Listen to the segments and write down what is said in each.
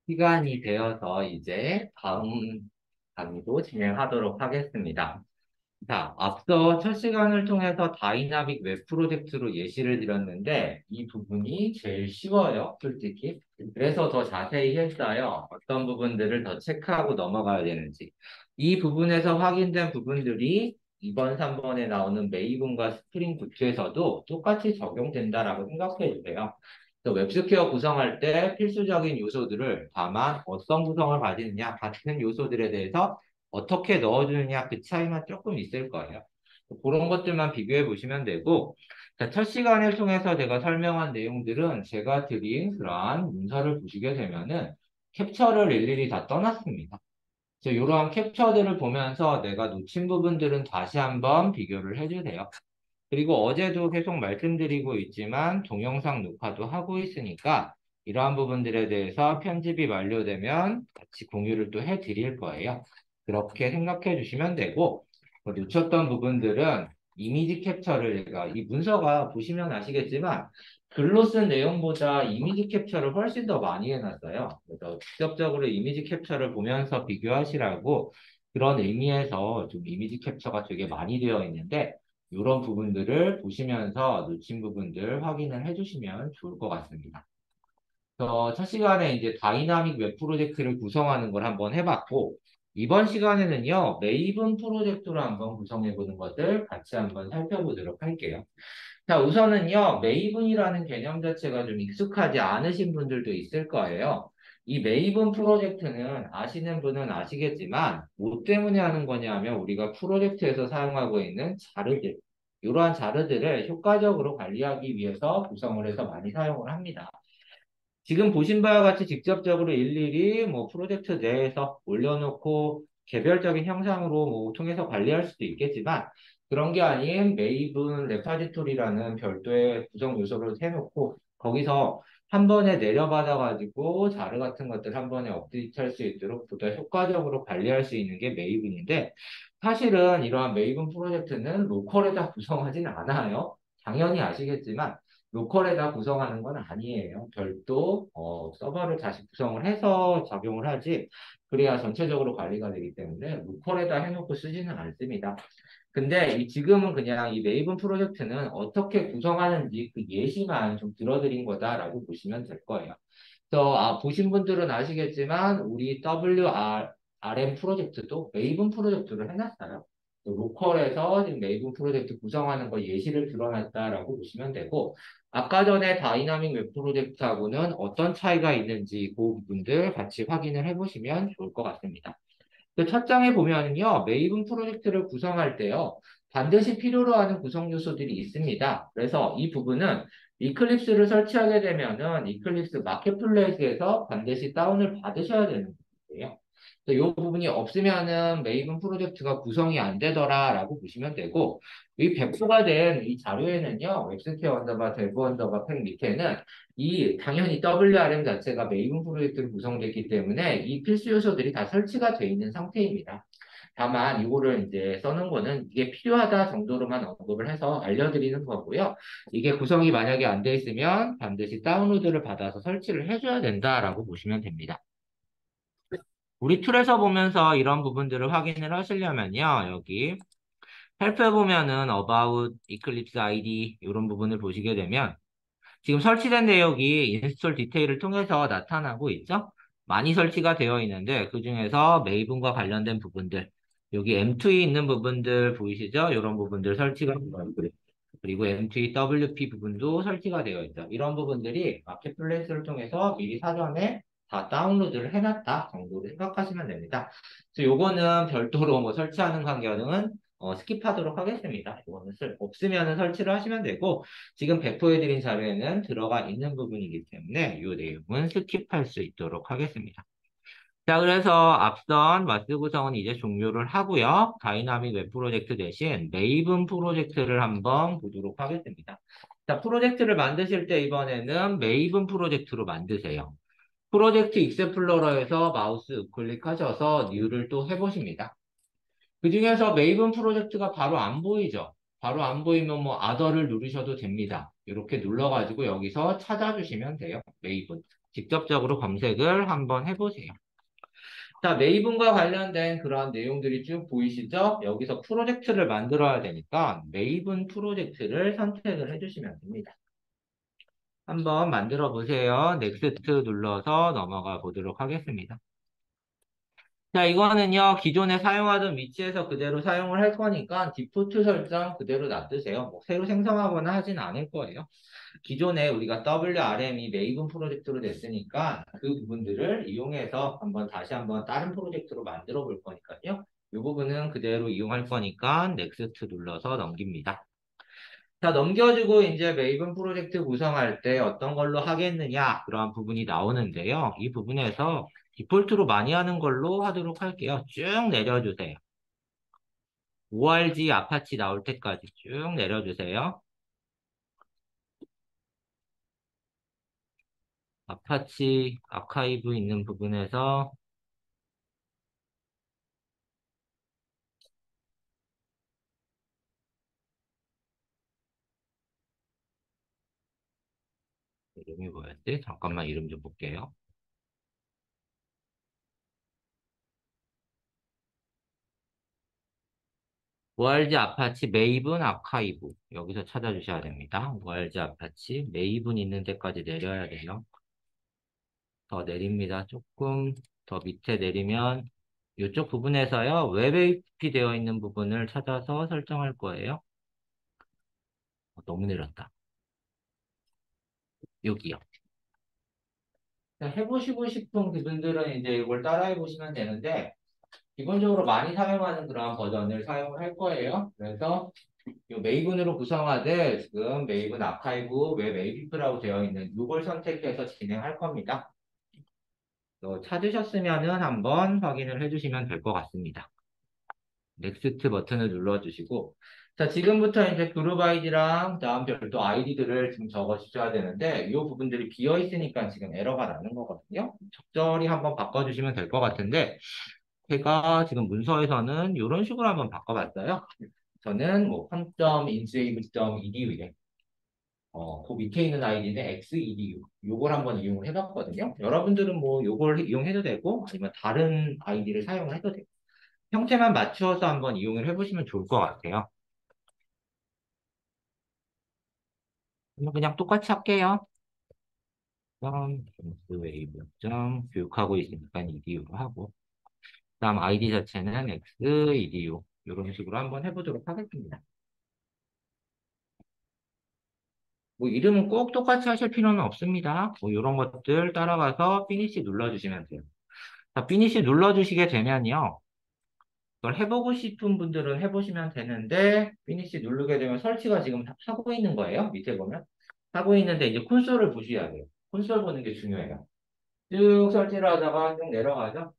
시간이 되어서 이제 다음 강의도 진행하도록 하겠습니다. 자, 앞서 첫 시간을 통해서 다이나믹 웹 프로젝트로 예시를 드렸는데 이 부분이 제일 쉬워요, 솔직히. 그래서 더 자세히 했어요. 어떤 부분들을 더 체크하고 넘어가야 되는지. 이 부분에서 확인된 부분들이 2번, 3번에 나오는 메이븐과 스프링 부트에서도 똑같이 적용된다라고 생각해 주세요. 그래서 웹스퀘어 구성할 때 필수적인 요소들을 다만 어떤 구성을 가지느냐, 같은 요소들에 대해서 어떻게 넣어주느냐 그 차이만 조금 있을 거예요. 그런 것들만 비교해 보시면 되고, 자, 첫 시간을 통해서 제가 설명한 내용들은 제가 드린 그러한 문서를 보시게 되면은 캡처를 일일이 다 떠났습니다. 그래서 이러한 캡처들을 보면서 내가 놓친 부분들은 다시 한번 비교를 해주세요. 그리고 어제도 계속 말씀드리고 있지만 동영상 녹화도 하고 있으니까 이러한 부분들에 대해서 편집이 완료되면 같이 공유를 또 해드릴 거예요. 그렇게 생각해 주시면 되고 놓쳤던 부분들은 이미지 캡처를 제가 이 문서가 보시면 아시겠지만 글로 쓴 내용보다 이미지 capture를 훨씬 더 많이 해놨어요. 그래서 직접적으로 이미지 캡처를 보면서 비교하시라고 그런 의미에서 좀 이미지 캡처가 되게 많이 되어 있는데 이런 부분들을 보시면서 놓친 부분들 확인을 해주시면 좋을 것 같습니다. 첫 시간에 이제 다이나믹 웹 프로젝트를 구성하는 걸 한번 해봤고, 이번 시간에는요, 메이븐 프로젝트로 한번 구성해 보는 것을 같이 한번 살펴보도록 할게요. 자, 우선은요, 메이븐이라는 개념 자체가 좀 익숙하지 않으신 분들도 있을 거예요. 이 메이븐 프로젝트는 아시는 분은 아시겠지만, 뭐 때문에 하는 거냐 하면 우리가 프로젝트에서 사용하고 있는 자료들, 이러한 자료들을 효과적으로 관리하기 위해서 구성을 해서 많이 사용을 합니다. 지금 보신 바와 같이 직접적으로 일일이 뭐 프로젝트 내에서 올려놓고 개별적인 형상으로 뭐 통해서 관리할 수도 있겠지만 그런 게 아닌 메이븐 레파지토리라는 별도의 구성 요소를 해놓고 거기서 한 번에 내려받아가지고 자료 같은 것들 한 번에 업데이트할 수 있도록 보다 효과적으로 관리할 수 있는 게 메이븐인데 사실은 이러한 메이븐 프로젝트는 로컬에다 구성하지는 않아요. 당연히 아시겠지만 로컬에다 구성하는 건 아니에요. 별도 서버를 다시 구성을 해서 적용을 하지 그래야 전체적으로 관리가 되기 때문에 로컬에다 해놓고 쓰지는 않습니다. 근데 지금은 그냥 이 메이븐 프로젝트는 어떻게 구성하는지 그 예시만 좀 들어드린 거다라고 보시면 될 거예요. 그래서 보신 분들은 아시겠지만 우리 WRM 프로젝트도 메이븐 프로젝트를 해놨어요. 로컬에서 지금 메이븐 프로젝트 구성하는 거 예시를 드러냈다라고 보시면 되고 아까 전에 다이나믹 웹 프로젝트하고는 어떤 차이가 있는지 그 부분들 같이 확인을 해보시면 좋을 것 같습니다. 첫 장에 보면요, 메이븐 프로젝트를 구성할 때요, 반드시 필요로 하는 구성 요소들이 있습니다. 그래서 이 부분은 이클립스를 설치하게 되면은 이클립스 마켓플레이스에서 반드시 다운을 받으셔야 되는 부분이에요. 이 부분이 없으면은 메이븐 프로젝트가 구성이 안 되더라라고 보시면 되고, 이 배포가 된 이 자료에는요, 웹스퀘어 언더바 데브 언더바 팩 밑에는 당연히 WRM 자체가 메이븐 프로젝트로 구성됐기 때문에 이 필수 요소들이 다 설치가 되어 있는 상태입니다. 다만 이거를 이제 써는 거는 이게 필요하다 정도로만 언급을 해서 알려드리는 거고요. 이게 구성이 만약에 안 돼 있으면 반드시 다운로드를 받아서 설치를 해줘야 된다라고 보시면 됩니다. 우리 툴에서 보면서 이런 부분들을 확인을 하시려면요. 여기 살펴보면은 About Eclipse ID 이런 부분을 보시게 되면 지금 설치된 내역이 인스톨 디테일을 통해서 나타나고 있죠? 많이 설치가 되어 있는데 그중에서 메이븐과 관련된 부분들 여기 M2E 있는 부분들 보이시죠? 이런 부분들 설치가 되어 있고요. 그리고 M2E WP 부분도 설치가 되어 있죠. 이런 부분들이 마켓플레이스를 통해서 미리 사전에 다 다운로드를 해놨다 정도로 생각하시면 됩니다. 그래서 요거는 별도로 뭐 설치하는 관계는 스킵하도록 하겠습니다. 이거는 없으면 설치를 하시면 되고 지금 배포해드린 자료에는 들어가 있는 부분이기 때문에 이 내용은 스킵할 수 있도록 하겠습니다. 자, 그래서 앞선 마스 구성은 이제 종료를 하고요. 다이나믹 웹 프로젝트 대신 메이븐 프로젝트를 한번 보도록 하겠습니다. 자, 프로젝트를 만드실 때 이번에는 메이븐 프로젝트로 만드세요. 프로젝트 익스플로러에서 마우스 우클릭하셔서 뉴를 또 해보십니다. 그 중에서 메이븐 프로젝트가 바로 안 보이죠? 바로 안 보이면 뭐 아더를 누르셔도 됩니다. 이렇게 눌러가지고 여기서 찾아주시면 돼요. 메이븐. 직접적으로 검색을 한번 해보세요. 자, 메이븐과 관련된 그런 내용들이 쭉 보이시죠? 여기서 프로젝트를 만들어야 되니까 메이븐 프로젝트를 선택을 해주시면 됩니다. 한번 만들어 보세요. 넥스트 눌러서 넘어가 보도록 하겠습니다. 자, 이거는요, 기존에 사용하던 위치에서 그대로 사용을 할 거니까 디포트 설정 그대로 놔두세요. 뭐 새로 생성하거나 하진 않을 거예요. 기존에 우리가 WRM이 메이븐 프로젝트로 됐으니까 그 부분들을 이용해서 다시 한번 다른 프로젝트로 만들어 볼 거니까요. 이 부분은 그대로 이용할 거니까 넥스트 눌러서 넘깁니다. 자, 넘겨주고 이제 메이븐 프로젝트 구성할 때 어떤 걸로 하겠느냐 그런 부분이 나오는데요. 이 부분에서 디폴트로 많이 하는 걸로 하도록 할게요. 쭉 내려주세요. ORG 아파치 나올 때까지 쭉 내려주세요. 아파치 아카이브 있는 부분에서 이름이 뭐였지? 잠깐만 이름 좀 볼게요. ORG 아파치 메이븐 아카이브 여기서 찾아주셔야 됩니다. ORG 아파치 메이븐 있는 데까지 내려야 돼요. 더 내립니다. 조금 더 밑에 내리면 이쪽 부분에서요. 웹 API 되어 있는 부분을 찾아서 설정할 거예요. 너무 내렸다. 여기요. 자, 해보시고 싶은 그분들은 이제 이걸 따라해 보시면 되는데 기본적으로 많이 사용하는 그런 버전을 사용할 거예요. 그래서 이 메이븐으로 구성하되 지금 메이븐 아카이브 웹 API라고 되어 있는 이걸 선택해서 진행할 겁니다. 찾으셨으면은 한번 확인을 해주시면 될 것 같습니다. 넥스트 버튼을 눌러주시고 자 지금부터 이제 그룹 아이디랑 다음 별도 아이디들을 지금 적어 주셔야 되는데 이 부분들이 비어 있으니까 지금 에러가 나는 거거든요. 적절히 한번 바꿔주시면 될 것 같은데 제가 지금 문서에서는 이런 식으로 한번 바꿔봤어요. 저는 뭐 컴.insave.edu에 그 밑에 있는 아이디는 XEDU 요걸 한번 이용을 해봤거든요. 여러분들은 뭐 요걸 이용해도 되고 아니면 다른 아이디를 사용을 해도 되고 형태만 맞추어서 한번 이용을 해보시면 좋을 것 같아요. 그냥 똑같이 할게요. 웨이브 교육하고 있으니까 EDU로 하고 그다음 아이디 자체는 XEDU 이런 식으로 한번 해보도록 하겠습니다. 뭐 이름은 꼭 똑같이 하실 필요는 없습니다. 뭐 이런 것들 따라가서 피니시 눌러주시면 돼요. 자, 피니시 눌러주시게 되면요. 이걸 해보고 싶은 분들은 해보시면 되는데 피니시 누르게 되면 설치가 지금 하고 있는 거예요. 밑에 보면. 하고 있는데 이제 콘솔을 보셔야 돼요. 콘솔 보는 게 중요해요. 쭉 설치를 하다가 쭉 내려가죠.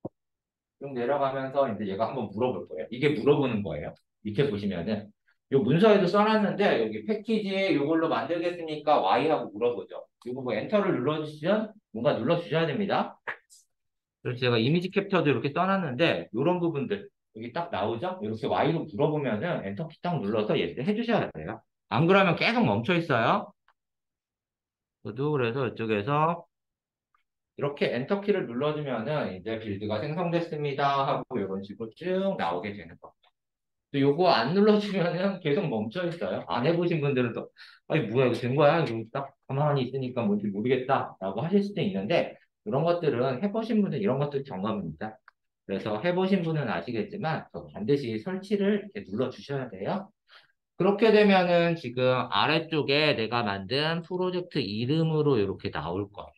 쭉 내려가면서 이제 얘가 한번 물어볼 거예요. 이게 물어보는 거예요. 밑에 보시면은 요 문서에도 써놨는데 여기 패키지 요걸로 만들겠습니까? Y 하고 물어보죠. 이거 뭐 엔터를 눌러주시면 뭔가 눌러주셔야 됩니다. 그래서 제가 이미지 캡처도 이렇게 써놨는데 이런 부분들 여기 딱 나오죠? 이렇게 Y로 물어보면은 엔터 키 딱 눌러서 얘를 해주셔야 돼요. 안 그러면 계속 멈춰 있어요. 저도 그래서 이쪽에서 이렇게 엔터키를 눌러주면은 이제 빌드가 생성됐습니다 하고 이런 식으로 쭉 나오게 되는 겁니다. 또 요거 안 눌러주면은 계속 멈춰 있어요. 안 해보신 분들은 또 아니 뭐야 이거 된 거야? 이거 딱 가만히 있으니까 뭔지 모르겠다 라고 하실 수도 있는데 이런 것들은 해보신 분은 이런 것들 경험입니다. 그래서 해보신 분은 아시겠지만 반드시 설치를 이렇게 눌러주셔야 돼요. 그렇게 되면은 지금 아래쪽에 내가 만든 프로젝트 이름으로 이렇게 나올 거예요.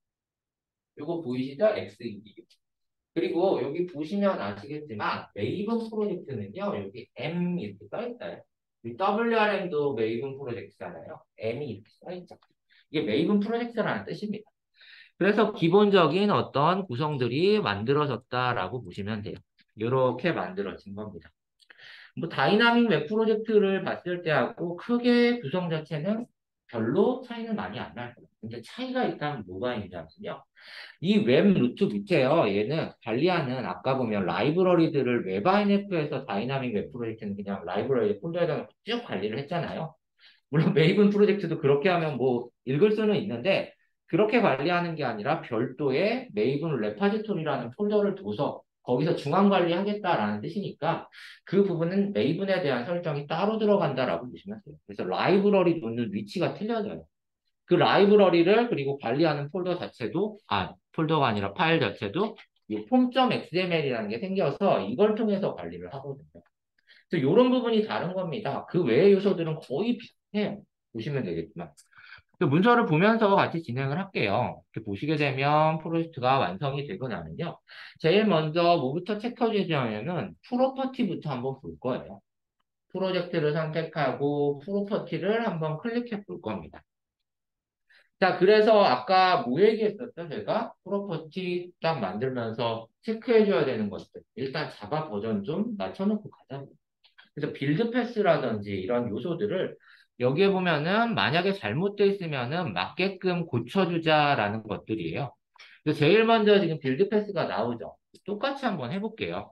이거 보이시죠? XED. 그리고 여기 보시면 아시겠지만 메이븐 프로젝트는요. 여기 M 이렇게 써있어요. WRM도 메이븐 프로젝트잖아요. M이 이렇게 써있죠. 이게 메이븐 프로젝트라는 뜻입니다. 그래서 기본적인 어떤 구성들이 만들어졌다라고 보시면 돼요. 이렇게 만들어진 겁니다. 뭐 다이나믹 웹 프로젝트를 봤을 때하고 크게 구성 자체는 별로 차이는 많이 안 나요. 근데 차이가 있다면 뭐가 있냐면요. 이 웹 루트 밑에요. 얘는 관리하는 아까 보면 라이브러리들을 웹 INF에서 다이나믹 웹 프로젝트는 그냥 라이브러리 폴더에다가 쭉 관리를 했잖아요. 물론 메이븐 프로젝트도 그렇게 하면 뭐 읽을 수는 있는데 그렇게 관리하는 게 아니라 별도의 메이븐 레파지토리라는 폴더를 둬서 거기서 중앙 관리하겠다라는 뜻이니까 그 부분은 메이븐에 대한 설정이 따로 들어간다라고 보시면 돼요. 그래서 라이브러리 놓는 위치가 틀려져요. 그 라이브러리를 그리고 관리하는 폴더 자체도 폴더가 아니라 파일 자체도 이 폼.xml이라는 게 생겨서 이걸 통해서 관리를 하거든요. 그래서 이런 부분이 다른 겁니다. 그 외의 요소들은 거의 비슷해요. 보시면 되겠지만. 그 문서를 보면서 같이 진행을 할게요. 이렇게 보시게 되면 프로젝트가 완성이 되고 나면요. 제일 먼저 뭐부터 체크해주냐면은 프로퍼티부터 한번 볼 거예요. 프로젝트를 선택하고 프로퍼티를 한번 클릭해 볼 겁니다. 자, 그래서 아까 뭐 얘기했었죠? 제가 프로퍼티 딱 만들면서 체크해줘야 되는 것들. 일단 자바 버전 좀 맞춰놓고 가자. 그래서 빌드 패스라든지 이런 요소들을 여기에 보면은 만약에 잘못돼 있으면은 맞게끔 고쳐주자라는 것들이에요. 그래서 제일 먼저 지금 빌드 패스가 나오죠. 똑같이 한번 해볼게요.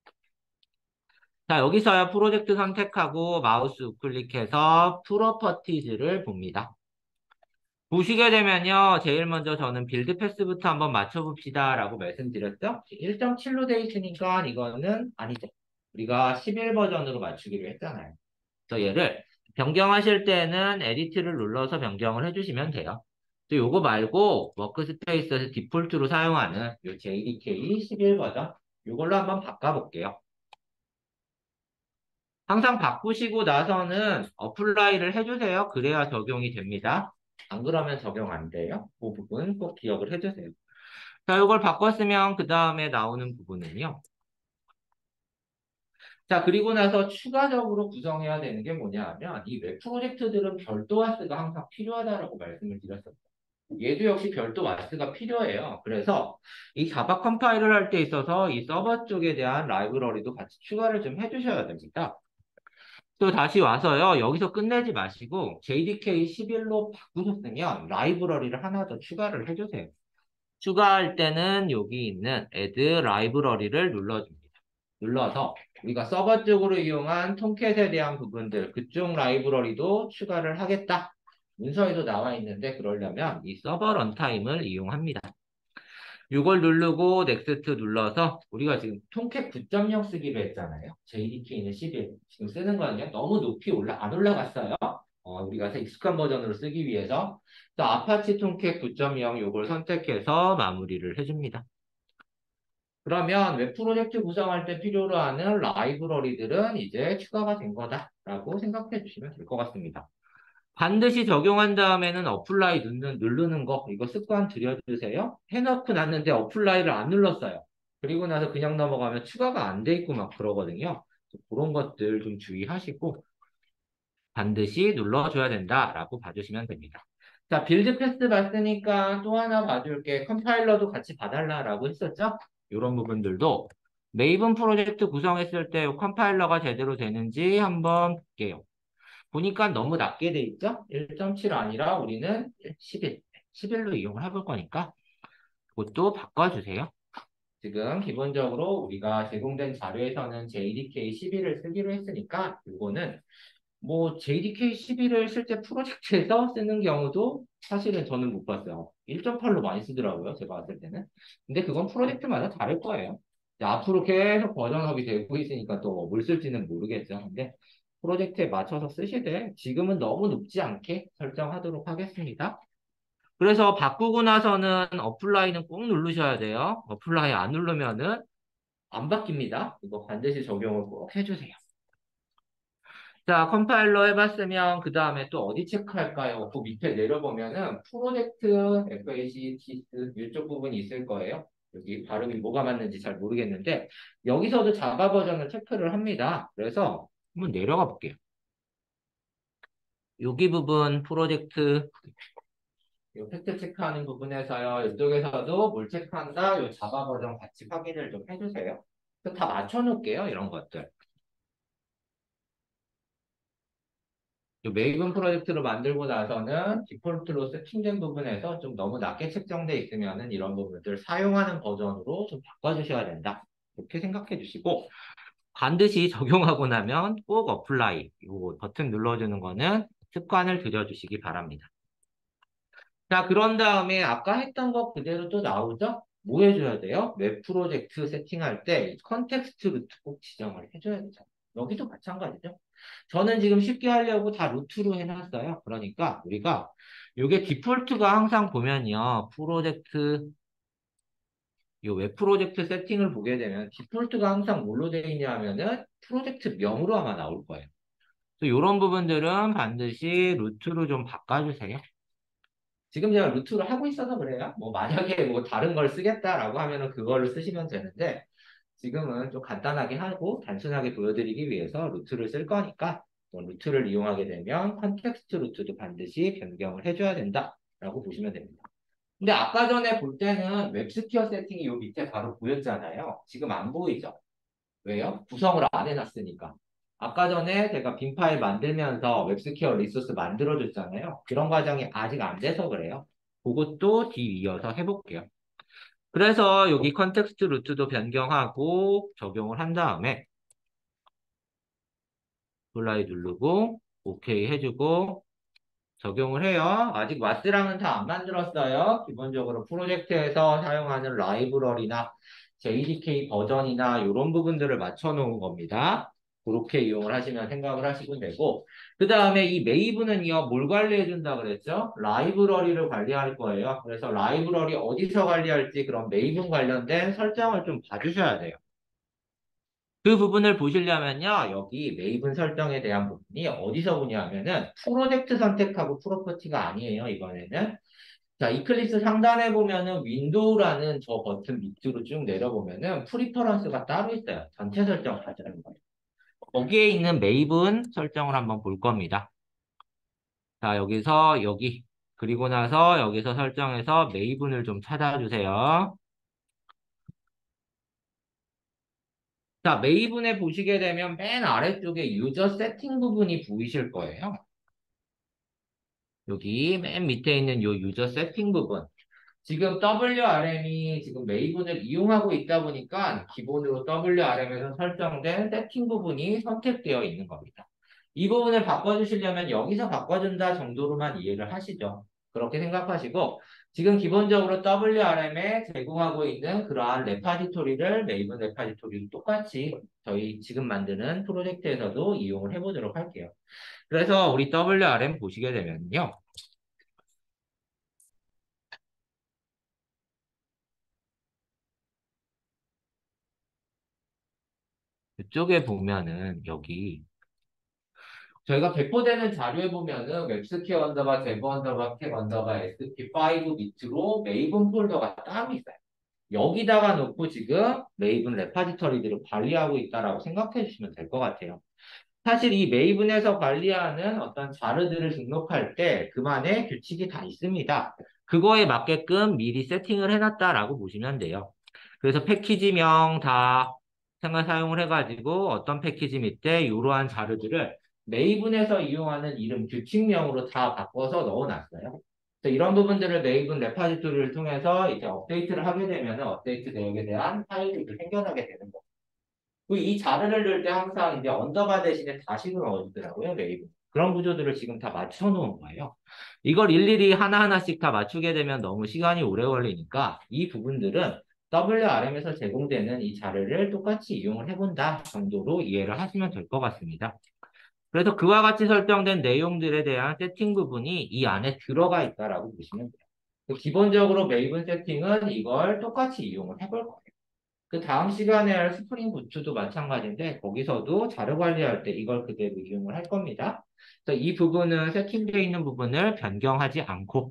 자, 여기서요 프로젝트 선택하고 마우스 우클릭해서 프로퍼티즈를 봅니다. 보시게 되면요, 제일 먼저 저는 빌드 패스부터 한번 맞춰봅시다 라고 말씀드렸죠? 1.7로 돼 있으니까 이거는 아니죠. 우리가 11 버전으로 맞추기로 했잖아요. 그래서 얘를 변경하실 때는 에디트를 눌러서 변경을 해주시면 돼요. 또 요거 말고 워크스페이스에서 디폴트로 사용하는 요 JDK 11 버전 요걸로 한번 바꿔볼게요. 항상 바꾸시고 나서는 어플라이를 해주세요. 그래야 적용이 됩니다. 안 그러면 적용 안 돼요. 그 부분 꼭 기억을 해주세요. 자, 이걸 바꿨으면 그 다음에 나오는 부분은요. 자, 그리고 나서 추가적으로 구성해야 되는 게 뭐냐 하면 이 웹 프로젝트들은 별도 와스가 항상 필요하다라고 말씀을 드렸었어요. 얘도 역시 별도 와스가 필요해요. 그래서 이 자바 컴파일을 할 때 있어서 이 서버 쪽에 대한 라이브러리도 같이 추가를 좀 해주셔야 됩니다. 또 다시 와서요. 여기서 끝내지 마시고 JDK 11로 바꾸셨으면 라이브러리를 하나 더 추가를 해주세요. 추가할 때는 여기 있는 Add 라이브러리를 눌러줍니다. 눌러서 우리가 서버 쪽으로 이용한 톰캣에 대한 부분들, 그쪽 라이브러리도 추가를 하겠다. 문서에도 나와 있는데 그러려면 이 서버 런타임을 이용합니다. 이걸 누르고 넥스트 눌러서 우리가 지금 통캣 9.0 쓰기로 했잖아요. JDK는 11. 지금 쓰는 거는요. 너무 높이 안 올라갔어요. 우리가 익숙한 버전으로 쓰기 위해서 또 아파치 통캣 9.0 이걸 선택해서 마무리를 해줍니다. 그러면 웹 프로젝트 구성할 때 필요로 하는 라이브러리들은 이제 추가가 된 거다라고 생각해 주시면 될 것 같습니다. 반드시 적용한 다음에는 어플라이 누르는 거, 이거 습관 들여주세요. 해놓고 났는데 어플라이를 안 눌렀어요. 그리고 나서 그냥 넘어가면 추가가 안 돼 있고 막 그러거든요. 그런 것들 좀 주의하시고 반드시 눌러줘야 된다라고 봐주시면 됩니다. 자, 빌드 패스 봤으니까 또 하나 봐줄게. 컴파일러도 같이 봐달라라고 했었죠? 이런 부분들도 메이븐 프로젝트 구성했을 때 컴파일러가 제대로 되는지 한번 볼게요. 보니까 너무 낮게 돼 있죠? 1.7 아니라 우리는 11, 11로 이용을 해볼 거니까 그것도 바꿔주세요. 지금 기본적으로 우리가 제공된 자료에서는 JDK 11을 쓰기로 했으니까 이거는 뭐 JDK 11을 실제 프로젝트에서 쓰는 경우도 사실은 저는 못 봤어요. 1.8로 많이 쓰더라고요. 제가 봤을 때는. 근데 그건 프로젝트마다 다를 거예요. 이제 앞으로 계속 버전업이 되고 있으니까 또 뭘 쓸지는 모르겠죠. 근데 프로젝트에 맞춰서 쓰시되 지금은 너무 높지 않게 설정하도록 하겠습니다. 그래서 바꾸고 나서는 어플라이는 꼭 누르셔야 돼요. 어플라이 안 누르면은 안 바뀝니다. 이거 반드시 적용을 꼭 해주세요. 자, 컴파일러 해봤으면 그 다음에 또 어디 체크할까요? 그 밑에 내려보면은 프로젝트 FACTS 이쪽 부분이 있을 거예요. 여기 발음이 뭐가 맞는지 잘 모르겠는데 여기서도 자바 버전을 체크를 합니다. 그래서 한번 내려가 볼게요. 여기 부분 프로젝트 요 팩트 체크하는 부분에서요. 이쪽에서도 뭘 체크한다. 요 자바 버전 같이 확인을 좀 해주세요. 다 맞춰놓을게요. 이런 것들. 이 메이븐 프로젝트로 만들고 나서는 디폴트로 세팅된 부분에서 좀 너무 낮게 책정돼 있으면은 이런 부분들 사용하는 버전으로 좀 바꿔주셔야 된다. 이렇게 생각해 주시고 반드시 적용하고 나면 꼭 어플라이 이 버튼 눌러주는 거는 습관을 들여주시기 바랍니다. 자, 그런 다음에 아까 했던 거 그대로 또 나오죠? 뭐 해줘야 돼요? 웹 프로젝트 세팅할 때 컨텍스트 루트 꼭 지정을 해줘야 되잖아요. 여기도 마찬가지죠. 저는 지금 쉽게 하려고 다 루트로 해놨어요. 그러니까 우리가 이게 디폴트가 항상 보면요. 이 웹 프로젝트 세팅을 보게 되면 디폴트가 항상 뭘로 되어 있냐 하면은 프로젝트 명으로 아마 나올 거예요. 그래서 이런 부분들은 반드시 루트로 좀 바꿔주세요. 지금 제가 루트를 하고 있어서 그래요. 뭐 만약에 뭐 다른 걸 쓰겠다라고 하면은 그걸로 쓰시면 되는데 지금은 좀 간단하게 하고 단순하게 보여드리기 위해서 루트를 쓸 거니까 뭐 루트를 이용하게 되면 컨텍스트 루트도 반드시 변경을 해줘야 된다라고 보시면 됩니다. 근데 아까 전에 볼 때는 웹스퀘어 세팅이 요 밑에 바로 보였잖아요. 지금 안 보이죠? 왜요? 구성을 안 해놨으니까. 아까 전에 제가 빈 파일 만들면서 웹스퀘어 리소스 만들어줬잖아요. 그런 과정이 아직 안 돼서 그래요. 그것도 뒤이어서 해볼게요. 그래서 여기 컨텍스트 루트도 변경하고 적용을 한 다음에 플라이 누르고 오케이 해주고 적용을 해요. 아직 마스랑은 다 안 만들었어요. 기본적으로 프로젝트에서 사용하는 라이브러리나 JDK 버전이나 이런 부분들을 맞춰 놓은 겁니다. 그렇게 이용을 하시면 생각을 하시면 되고 그 다음에 이 메이브는요 뭘 관리해 준다 그랬죠? 라이브러리를 관리할 거예요. 그래서 라이브러리 어디서 관리할지 그런 메이브 관련된 설정을 좀 봐주셔야 돼요. 그 부분을 보시려면요, 여기 메이븐 설정에 대한 부분이 어디서 보냐면은 프로젝트 선택하고 프로퍼티가 아니에요, 이번에는. 자, 이클립스 상단에 보면은 윈도우라는 저 버튼 밑으로 쭉 내려보면은 프리퍼런스가 따로 있어요. 전체 설정 하자는 거예요. 거기에 있는 메이븐 설정을 한번 볼 겁니다. 자, 여기서 여기. 그리고 나서 여기서 설정해서 메이븐을 좀 찾아주세요. 자, 메이븐에 보시게 되면 맨 아래쪽에 유저 세팅 부분이 보이실 거예요. 여기 맨 밑에 있는 요 유저 세팅 부분. 지금 WRM이 지금 메이븐을 이용하고 있다 보니까 기본으로 WRM에서 설정된 세팅 부분이 선택되어 있는 겁니다. 이 부분을 바꿔주시려면 여기서 바꿔준다 정도로만 이해를 하시죠. 그렇게 생각하시고 지금 기본적으로 WRM에 제공하고 있는 그러한 레파지토리를 메이븐 레파지토리를 똑같이 저희 지금 만드는 프로젝트에서도 이용을 해보도록 할게요. 그래서 우리 WRM 보시게 되면요. 이쪽에 보면은 여기 저희가 배포되는 자료에 보면은 웹스퀘어 언더바 데브 언더바 캡 언더바 SP5 밑으로 메이븐 폴더가 따로 있어요. 여기다가 놓고 지금 메이븐 레파지터리들을 관리하고 있다라고 생각해 주시면 될 것 같아요. 사실 이 메이븐에서 관리하는 어떤 자료들을 등록할 때 그만의 규칙이 다 있습니다. 그거에 맞게끔 미리 세팅을 해놨다라고 보시면 돼요. 그래서 패키지명 다 사용을 해가지고 어떤 패키지 밑에 이러한 자료들을 메이븐에서 이용하는 이름 규칙명으로 다 바꿔서 넣어놨어요. 그래서 이런 부분들을 메이븐 레파지토리를 통해서 이제 업데이트를 하게 되면 업데이트 내역에 대한 파일들이 생겨나게 되는 거예요. 이 자르를 넣을 때 항상 이제 언더바 대신에 다시를 넣어주더라고요, 메이브. 그런 구조들을 지금 다 맞춰놓은 거예요. 이걸 일일이 하나하나씩 다 맞추게 되면 너무 시간이 오래 걸리니까 이 부분들은 WRM에서 제공되는 이 자료를 똑같이 이용을 해본다 정도로 이해를 하시면 될 것 같습니다. 그래서 그와 같이 설정된 내용들에 대한 세팅 부분이 이 안에 들어가 있다라고 보시면 돼요. 기본적으로 메이븐 세팅은 이걸 똑같이 이용을 해볼 거예요. 그 다음 시간에 할 스프링 부츠도 마찬가지인데 거기서도 자료 관리할 때 이걸 그대로 이용을 할 겁니다. 그래서 이 부분은 세팅되어 있는 부분을 변경하지 않고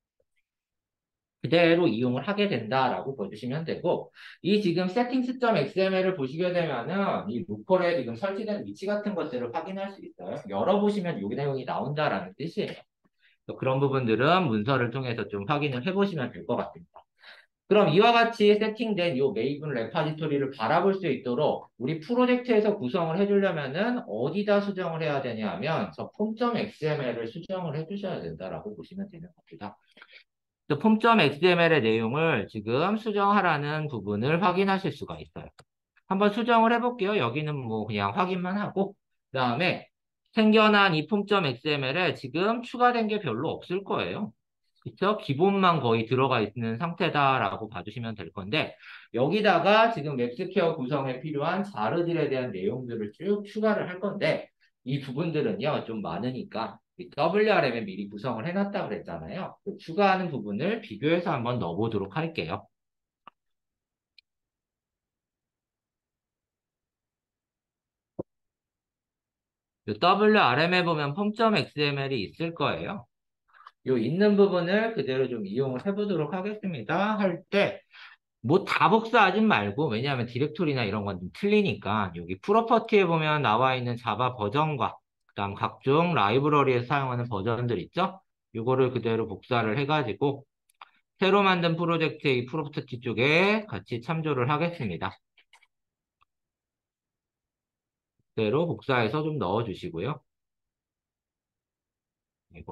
그대로 이용을 하게 된다라고 봐주시면 되고 이 지금 settings.xml을 보시게 되면은 이 로컬에 지금 설치된 위치 같은 것들을 확인할 수 있어요. 열어보시면 이 내용이 나온다라는 뜻이에요. 그런 부분들은 문서를 통해서 좀 확인을 해보시면 될 것 같습니다. 그럼 이와 같이 세팅된 이 메이븐 레파지토리를 바라볼 수 있도록 우리 프로젝트에서 구성을 해주려면은 어디다 수정을 해야 되냐 하면 저 폼.xml을 수정을 해주셔야 된다라고 보시면 되는 겁니다. 폼.xml의 내용을 지금 수정하라는 부분을 확인하실 수가 있어요. 한번 수정을 해볼게요. 여기는 뭐 그냥 확인만 하고 그 다음에 생겨난 이 폼.xml에 지금 추가된 게 별로 없을 거예요. 그쵸? 기본만 거의 들어가 있는 상태다라고 봐주시면 될 건데, 여기다가 지금 웹스퀘어 구성에 필요한 자르들에 대한 내용들을 쭉 추가를 할 건데, 이 부분들은요, 좀 많으니까, 이 WRM에 미리 구성을 해놨다 그랬잖아요. 그 추가하는 부분을 비교해서 한번 넣어보도록 할게요. WRM에 보면 폼.xml이 있을 거예요. 요 있는 부분을 그대로 좀 이용을 해보도록 하겠습니다. 할 때, 뭐 다 복사하진 말고, 왜냐하면 디렉토리나 이런 건 좀 틀리니까, 여기 프로퍼티에 보면 나와 있는 자바 버전과, 그다음 각종 라이브러리에서 사용하는 버전들 있죠? 요거를 그대로 복사를 해가지고, 새로 만든 프로젝트의 이 프로퍼티 쪽에 같이 참조를 하겠습니다. 그대로 복사해서 좀 넣어주시고요. 이거.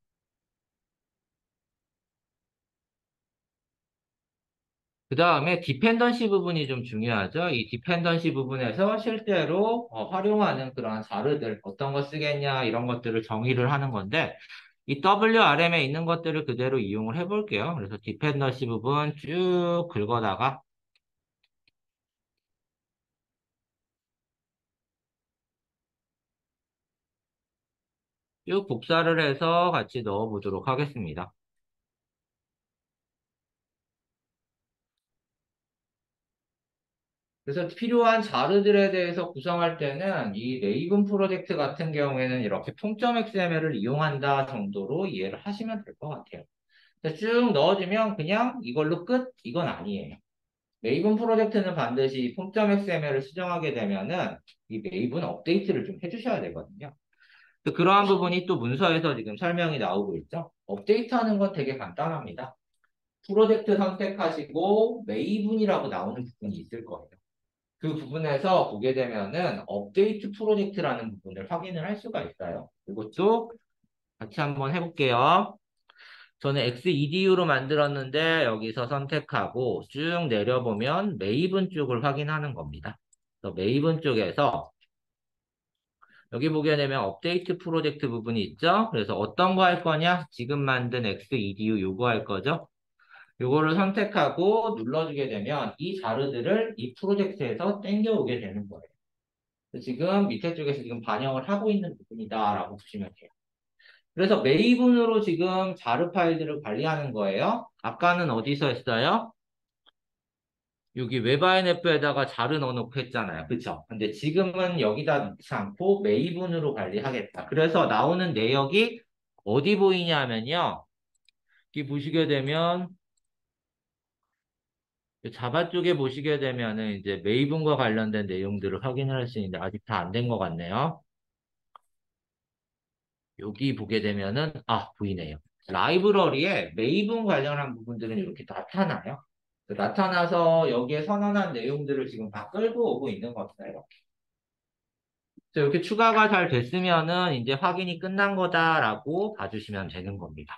그 다음에 디펜던시 부분이 좀 중요하죠. 이 디펜던시 부분에서 실제로 활용하는 그러한 자료들, 어떤 거 쓰겠냐, 이런 것들을 정의를 하는 건데, 이 WRM에 있는 것들을 그대로 이용을 해볼게요. 그래서 디펜던시 부분 쭉 긁어다가 쭉 복사를 해서 같이 넣어보도록 하겠습니다. 그래서 필요한 자료들에 대해서 구성할 때는 이 레이븐 프로젝트 같은 경우에는 이렇게 폼.xml을 이용한다 정도로 이해를 하시면 될 것 같아요. 그래서 쭉 넣어주면 그냥 이걸로 끝? 이건 아니에요. 메이븐 프로젝트는 반드시 폼.xml을 수정하게 되면은 이 메이븐 업데이트를 좀 해주셔야 되거든요. 그러한 부분이 또 문서에서 지금 설명이 나오고 있죠. 업데이트하는 건 되게 간단합니다. 프로젝트 선택하시고 메이븐이라고 나오는 부분이 있을 거예요. 그 부분에서 보게 되면은 업데이트 프로젝트라는 부분을 확인을 할 수가 있어요. 이것도 같이 한번 해볼게요. 저는 XEDU로 만들었는데 여기서 선택하고 쭉 내려보면 메이븐 쪽을 확인하는 겁니다. 그래서 메이븐 쪽에서 여기 보게 되면 업데이트 프로젝트 부분이 있죠? 그래서 어떤 거 할 거냐? 지금 만든 XEDU 요거 할 거죠? 요거를 선택하고 눌러주게 되면 이 자료들을 이 프로젝트에서 땡겨오게 되는 거예요. 그래서 지금 밑에 쪽에서 지금 반영을 하고 있는 부분이다라고 보시면 돼요. 그래서 메이븐으로 지금 자르 파일들을 관리하는 거예요. 아까는 어디서 했어요? 여기 웹INF에다가 자르 넣어놓고 했잖아요. 그쵸? 근데 지금은 여기다 넣지 않고 메이븐으로 관리하겠다. 그래서 나오는 내역이 어디 보이냐면요. 여기 보시게 되면 자바 쪽에 보시게 되면은 이제 메이븐과 관련된 내용들을 확인을 할 수 있는데 아직 다 안 된 것 같네요. 여기 보게 되면은 보이네요. 라이브러리에 메이븐 관련한 부분들은 이렇게 나타나요. 나타나서 여기에 선언한 내용들을 지금 다 끌고 오고 있는 겁니다. 그래서 이렇게 추가가 잘 됐으면은 이제 확인이 끝난 거다라고 봐주시면 되는 겁니다.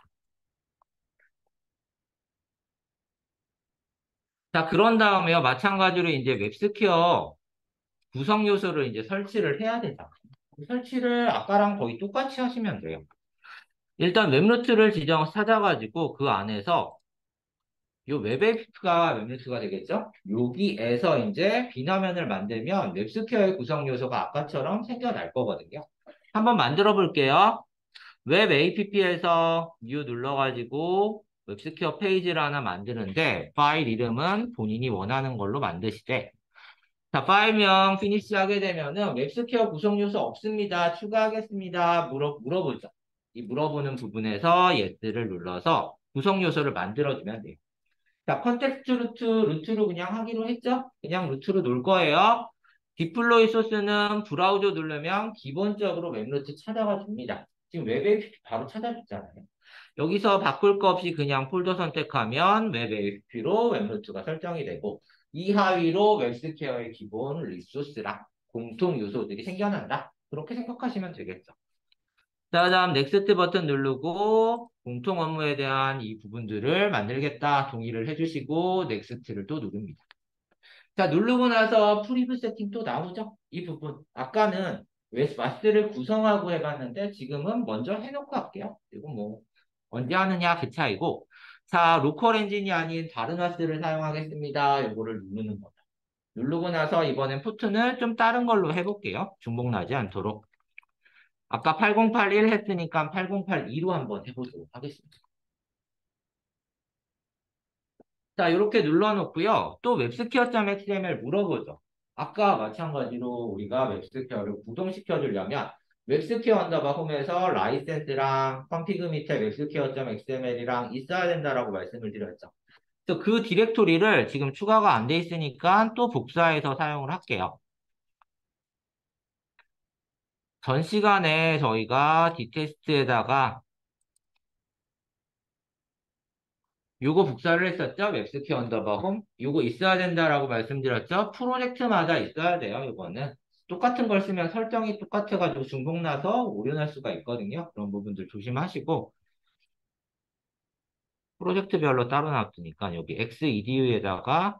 자, 그런 다음에요. 마찬가지로 이제 웹스퀘어 구성 요소를 이제 설치를 해야 되잖아요. 설치를 아까랑 거의 똑같이 하시면 돼요. 일단 웹루트를 찾아가지고 그 안에서 요 웹에이프가 되겠죠? 여기에서 이제 비나면을 만들면 웹스퀘어의 구성 요소가 아까처럼 생겨날 거거든요. 한번 만들어 볼게요. 웹 app에서 new 눌러가지고 웹스퀘어 페이지를 하나 만드는데 파일 이름은 본인이 원하는 걸로 만드시되 자, 파일명 피니시 하게 되면은 웹스퀘어 구성 요소 없습니다. 추가하겠습니다. 물어보죠. 이 물어보는 부분에서 yes를 눌러서 구성 요소를 만들어주면 돼요. 자, 컨텍스트 루트로 그냥 하기로 했죠? 그냥 루트로 놓을 거예요. 디플로이 소스는 브라우저 누르면 기본적으로 웹루트 찾아가 줍니다. 지금 웹 APP 바로 찾아줬잖아요. 여기서 바꿀 거 없이 그냥 폴더 선택하면 웹 APP로 웹루트가 설정이 되고 이 하위로 웹스퀘어의 기본 리소스랑 공통 요소들이 생겨난다. 그렇게 생각하시면 되겠죠. 자, 다음 넥스트 버튼 누르고 공통 업무에 대한 이 부분들을 만들겠다 동의를 해주시고 넥스트를 또 누릅니다. 자, 누르고 나서 프리뷰 세팅 또 나오죠? 이 부분. 아까는 와스를 구성하고 해봤는데 지금은 먼저 해놓고 할게요. 그리고 뭐 언제 하느냐 그 차이고. 자, 로컬 엔진이 아닌 다른 와스를 사용하겠습니다. 요거를 누르는 거죠. 누르고 나서 이번엔 포트는 좀 다른 걸로 해볼게요. 중복 나지 않도록. 아까 8081 했으니까 8082로 한번 해보도록 하겠습니다. 자, 이렇게 눌러놓고요. 또 웹스퀘어.xml 물어보죠. 아까 마찬가지로 우리가 웹스퀘어를 구동시켜 주려면 웹스퀘어 언더바 홈에서 라이센스랑 컴피그 밑에 웹스퀘어.xml이랑 있어야 된다라고 말씀을 드렸죠. 그래서 그 디렉토리를 지금 추가가 안 돼 있으니까 또 복사해서 사용을 할게요. 전 시간에 저희가 디테스트에다가 요거 복사를 했었죠? 웹스퀘어 언더바 홈. 요거 있어야 된다라고 말씀드렸죠? 프로젝트마다 있어야 돼요, 요거는. 똑같은 걸 쓰면 설정이 똑같아가지고 중복나서 오류날 수가 있거든요. 그런 부분들 조심하시고, 프로젝트별로 따로 놔두니까 여기 XEDU에다가,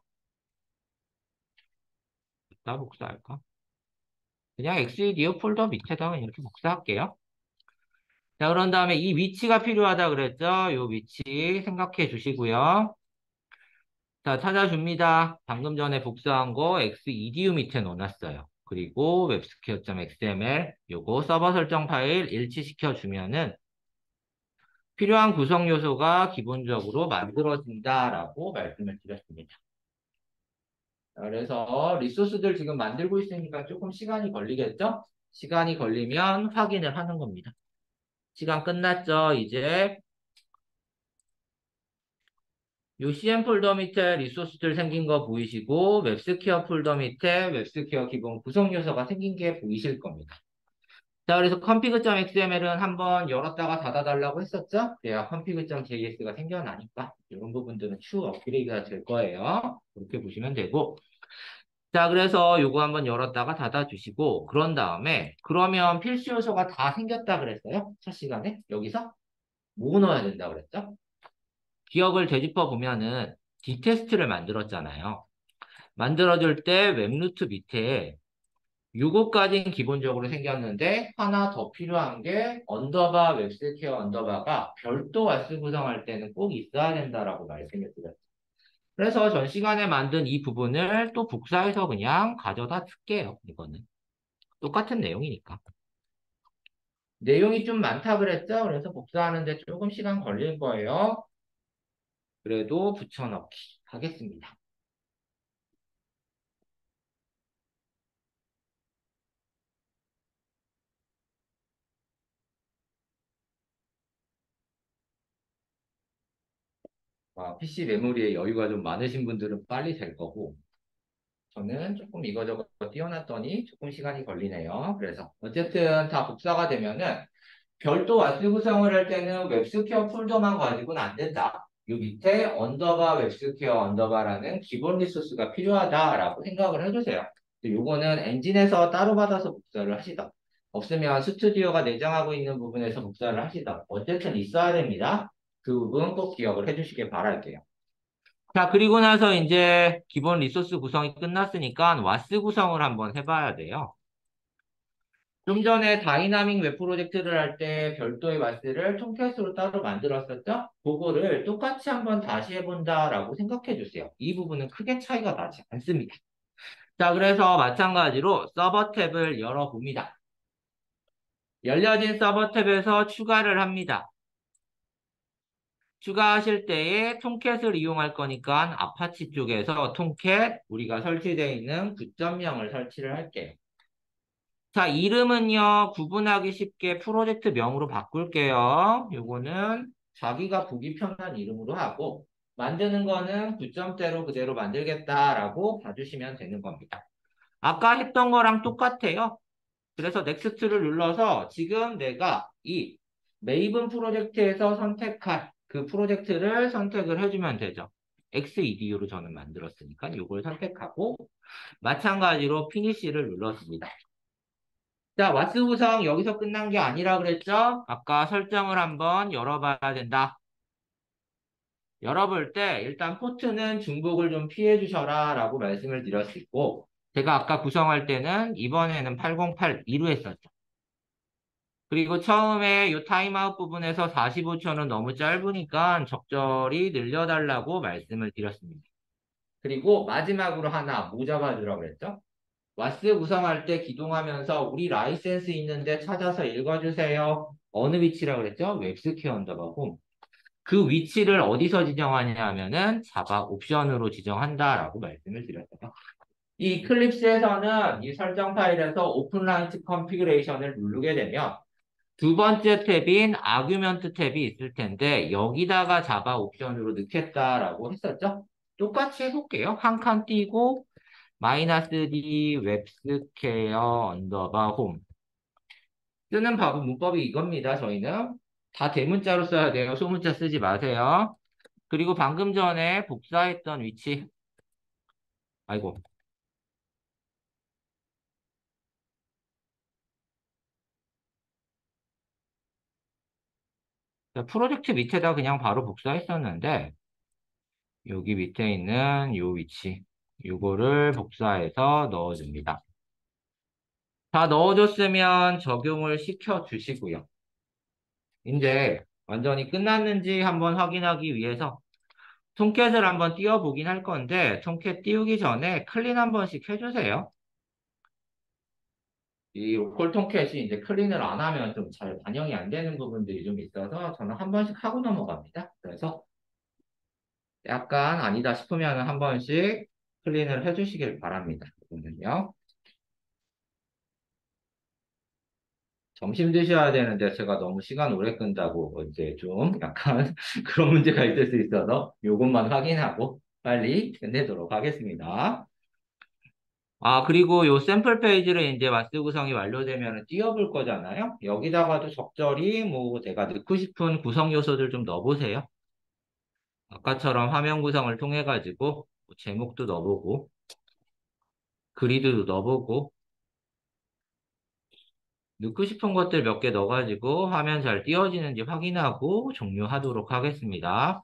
이따 복사할까? 그냥 XEDU 폴더 밑에다가 이렇게 복사할게요. 자, 그런 다음에 이 위치가 필요하다 그랬죠? 요 위치 생각해 주시고요. 자, 찾아줍니다. 방금 전에 복사한 거 XEDU 밑에 넣어놨어요. 그리고 웹스퀘어.xml 요거 서버 설정 파일 일치시켜 주면은 필요한 구성 요소가 기본적으로 만들어진다라고 말씀을 드렸습니다. 자, 그래서 리소스들 지금 만들고 있으니까 조금 시간이 걸리겠죠? 시간이 걸리면 확인을 하는 겁니다. 시간 끝났죠? 이제 요 CM 폴더 밑에 리소스들 생긴 거 보이시고 웹스퀘어 폴더 밑에 웹스퀘어 기본 구성 요소가 생긴 게 보이실 겁니다. 자, 그래서 config.xml은 한번 열었다가 닫아달라고 했었죠? 그래야 config.js가 생겨나니까 이런 부분들은 추후 업그레이드가 될 거예요. 그렇게 보시면 되고. 자, 그래서 요거 한번 열었다가 닫아주시고 그런 다음에 그러면 필수 요소가 다 생겼다 그랬어요? 첫 시간에? 여기서? 뭐 넣어야 된다 그랬죠? 기억을 되짚어 보면은 디테스트를 만들었잖아요. 만들어줄 때 웹루트 밑에 요거까지는 기본적으로 생겼는데 하나 더 필요한 게 언더바 웹스퀘어 언더바가 별도 왓스 구성할 때는 꼭 있어야 된다라고 말씀을 드렸어요. 그래서 전 시간에 만든 이 부분을 또 복사해서 그냥 가져다 쓸게요. 이거는 똑같은 내용이니까. 내용이 좀 많다 그랬죠? 그래서 복사하는데 조금 시간 걸릴 거예요. 그래도 붙여넣기 하겠습니다. PC 메모리에 여유가 좀 많으신 분들은 빨리 될 거고, 저는 조금 이거저거 띄워놨더니 조금 시간이 걸리네요. 그래서 어쨌든 다 복사가 되면은 별도 왓스 구성을 할 때는 웹스퀘어 폴더만 가지고는 안 된다. 요 밑에 언더바 웹스퀘어 언더바라는 기본 리소스가 필요하다라고 생각을 해주세요. 요거는 엔진에서 따로 받아서 복사를 하시다. 없으면 스튜디오가 내장하고 있는 부분에서 복사를 하시다. 어쨌든 있어야 됩니다. 그 부분 꼭 기억을 해주시길 바랄게요. 자, 그리고 나서 이제 기본 리소스 구성이 끝났으니까 왓스 구성을 한번 해봐야 돼요. 좀 전에 다이나믹 웹 프로젝트를 할 때 별도의 왓스를 통캐스로 따로 만들었었죠? 그거를 똑같이 한번 다시 해본다라고 생각해 주세요. 이 부분은 크게 차이가 나지 않습니다. 자, 그래서 마찬가지로 서버 탭을 열어봅니다. 열려진 서버 탭에서 추가를 합니다. 추가하실 때에 통캣을 이용할 거니까 아파치 쪽에서 통캣 우리가 설치되어 있는 9.0을 설치를 할게요. 자, 이름은요, 구분하기 쉽게 프로젝트 명으로 바꿀게요. 요거는 자기가 보기 편한 이름으로 하고, 만드는 거는 9점대로 그대로 만들겠다라고 봐주시면 되는 겁니다. 아까 했던 거랑 똑같아요. 그래서 넥스트를 눌러서 지금 내가 이 메이븐 프로젝트에서 선택할 그 프로젝트를 선택을 해주면 되죠. XEDU로 저는 만들었으니까 이걸 선택하고 마찬가지로 피니시를 눌렀습니다. 자, 왓스 구성 여기서 끝난 게 아니라 그랬죠? 아까 설정을 한번 열어봐야 된다. 열어볼 때 일단 포트는 중복을 좀 피해 주셔라 라고 말씀을 드렸었고 제가 아까 구성할 때는 이번에는 8082로 했었죠. 그리고 처음에 이 타임아웃 부분에서 45초는 너무 짧으니까 적절히 늘려달라고 말씀을 드렸습니다. 그리고 마지막으로 하나 뭐 잡아주라고 그랬죠? 왓스 구성할 때 기동하면서 우리 라이센스 있는데 찾아서 읽어주세요. 어느 위치라고 그랬죠? 웹스퀘어 언더바 홈. 그 위치를 어디서 지정하냐 하면은 자바 옵션으로 지정한다라고 말씀을 드렸어요. 이 클립스에서는 이 설정 파일에서 오픈라이트 컨피그레이션을 누르게 되면 두 번째 탭인 아규먼트 탭이 있을 텐데 여기다가 자바 옵션으로 넣겠다라고 했었죠? 똑같이 해볼게요. 한 칸 띄고 마이너스 D 웹스퀘어 언더바 홈 쓰는 방법 문법이 이겁니다. 저희는 다 대문자로 써야 돼요. 소문자 쓰지 마세요. 그리고 방금 전에 복사했던 위치 아이고 프로젝트 밑에다 그냥 바로 복사했었는데 여기 밑에 있는 요 위치 요거를 복사해서 넣어줍니다. 다 넣어줬으면 적용을 시켜 주시고요. 이제 완전히 끝났는지 한번 확인하기 위해서 통캣을 한번 띄워보긴 할 건데 통캣 띄우기 전에 클린 한 번씩 해주세요. 이 로컬 통캣이 이제 클린을 안 하면 좀 잘 반영이 안 되는 부분들이 좀 있어서 저는 한 번씩 하고 넘어갑니다. 그래서 약간 아니다 싶으면 한 번씩 클린을 해주시길 바랍니다. 그러면요. 점심 드셔야 되는데 제가 너무 시간 오래 끈다고 이제 좀 약간 그런 문제가 있을 수 있어서 요것만 확인하고 빨리 끝내도록 하겠습니다. 아, 그리고 요 샘플 페이지를 이제 마스 구성이 완료되면 띄워볼 거잖아요. 여기다가도 적절히 뭐 내가 넣고 싶은 구성 요소들 좀 넣어보세요. 아까처럼 화면 구성을 통해 가지고 뭐 제목도 넣어보고 그리드도 넣어보고 넣고 싶은 것들 몇 개 넣어가지고 화면 잘 띄워지는지 확인하고 종료하도록 하겠습니다.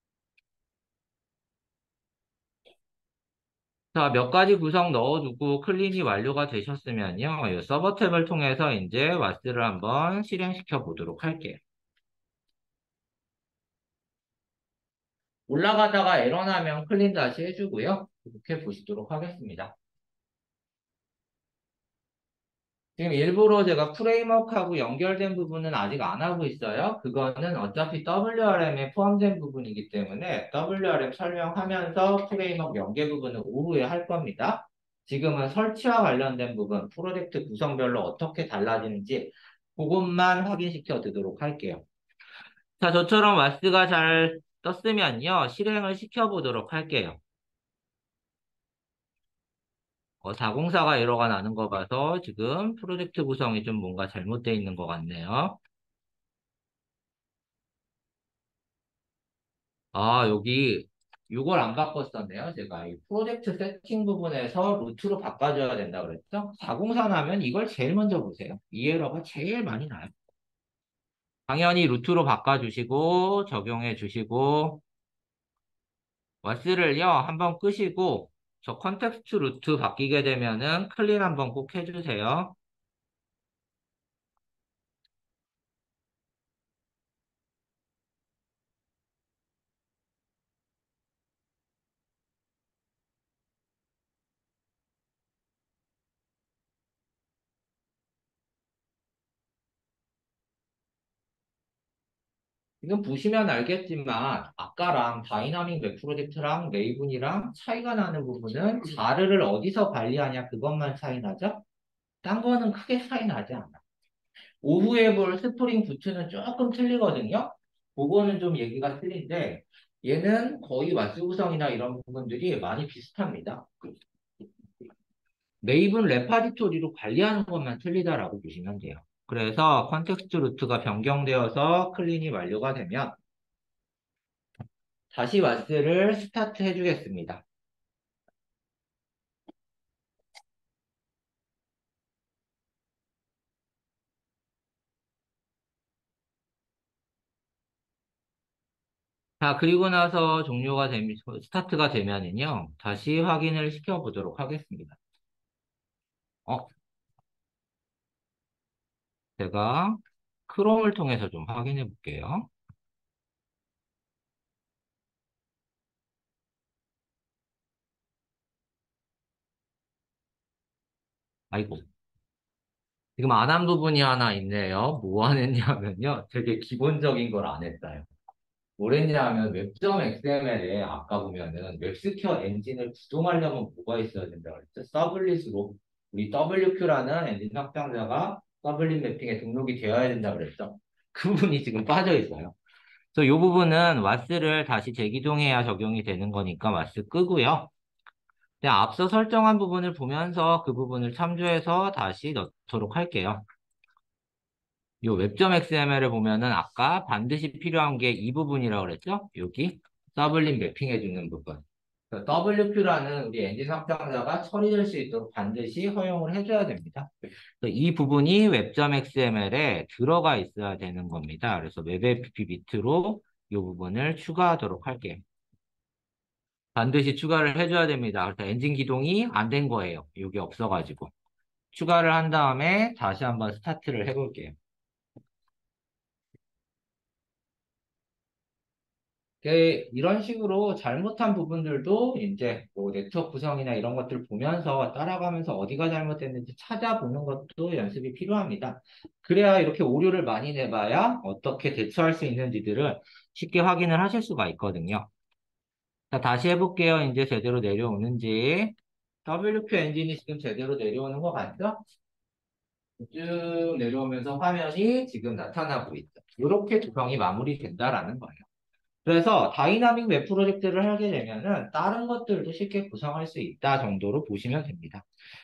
자, 몇 가지 구성 넣어두고 클린이 완료가 되셨으면요. 이 서버 탭을 통해서 이제 왓스를 한번 실행시켜 보도록 할게요. 올라가다가 에러 나면 클린 다시 해주고요. 이렇게 보시도록 하겠습니다. 지금 일부러 제가 프레임워크하고 연결된 부분은 아직 안 하고 있어요. 그거는 어차피 WRM에 포함된 부분이기 때문에 WRM 설명하면서 프레임워크 연계 부분은 오후에 할 겁니다. 지금은 설치와 관련된 부분, 프로젝트 구성별로 어떻게 달라지는지 그것만 확인시켜 드리도록 할게요. 자, 저처럼 와스가 잘 떴으면요. 실행을 시켜보도록 할게요. 404가 에러가 나는 거 봐서 지금 프로젝트 구성이 좀 뭔가 잘못되어 있는 것 같네요. 아, 여기 이걸 안 바꿨었네요. 제가 이 프로젝트 세팅 부분에서 루트로 바꿔줘야 된다 그랬죠? 404 나면 이걸 제일 먼저 보세요. 이 에러가 제일 많이 나요. 당연히 루트로 바꿔주시고 적용해 주시고 왓스를요 한번 끄시고 저 컨텍스트 루트 바뀌게 되면은 클린 한번 꼭 해주세요. 지금 보시면 알겠지만 아까랑 다이나믹 웹 프로젝트랑 레이븐이랑 차이가 나는 부분은 자르를 어디서 관리하냐 그것만 차이 나죠? 딴 거는 크게 차이 나지 않아. 오후에 볼 스프링 부트는 조금 틀리거든요. 그거는 좀 얘기가 틀린데 얘는 거의 왓스 구성이나 이런 부분들이 많이 비슷합니다. 메이븐 레파지토리로 관리하는 것만 틀리다라고 보시면 돼요. 그래서 컨텍스트 루트가 변경되어서 클린이 완료가 되면 다시 왓스를 스타트 해주겠습니다. 자, 그리고 나서 종료가 되면, 스타트가 되면은요, 다시 확인을 시켜보도록 하겠습니다. 어, 제가 크롬을 통해서 좀 확인해 볼게요. 아이고, 지금 안 한 부분이 하나 있네요. 뭐 안 했냐면요. 되게 기본적인 걸 안 했어요. 뭘 했냐면 웹.점 XML에 아까 보면은 웹스퀘어 엔진을 구동하려면 뭐가 있어야 된다 그랬죠? 서블릿으로 우리 WQ라는 엔진 확장자가 서블릿 매핑에 등록이 되어야 된다 그랬죠? 그 부분이 지금 빠져 있어요. 그래서 이 부분은 왓스를 다시 재기동해야 적용이 되는 거니까 왓스 끄고요. 그냥 앞서 설정한 부분을 보면서 그 부분을 참조해서 다시 넣도록 할게요. 요 웹점 XML을 보면은 아까 반드시 필요한 게 이 부분이라고 그랬죠? 여기 서블림 매핑해 주는 부분. WQ라는 우리 엔진 확장자가 처리될 수 있도록 반드시 허용을 해줘야 됩니다. 그래서 이 부분이 웹점 XML에 들어가 있어야 되는 겁니다. 그래서 웹 app 밑으로 이 부분을 추가하도록 할게요. 반드시 추가를 해줘야 됩니다. 그래서 엔진 기동이 안 된 거예요. 이게 없어가지고. 추가를 한 다음에 다시 한번 스타트를 해볼게요. 이런 식으로 잘못한 부분들도 이제 뭐 네트워크 구성이나 이런 것들 보면서 따라가면서 어디가 잘못됐는지 찾아보는 것도 연습이 필요합니다. 그래야 이렇게 오류를 많이 내봐야 어떻게 대처할 수 있는지들을 쉽게 확인을 하실 수가 있거든요. 자, 다시 해볼게요. 이제 제대로 내려오는지. WQ 엔진이 지금 제대로 내려오는 것 같죠? 쭉 내려오면서 화면이 지금 나타나고 있죠. 이렇게 구성이 마무리된다라는 거예요. 그래서 다이나믹 웹 프로젝트를 하게 되면은 다른 것들도 쉽게 구성할 수 있다 정도로 보시면 됩니다.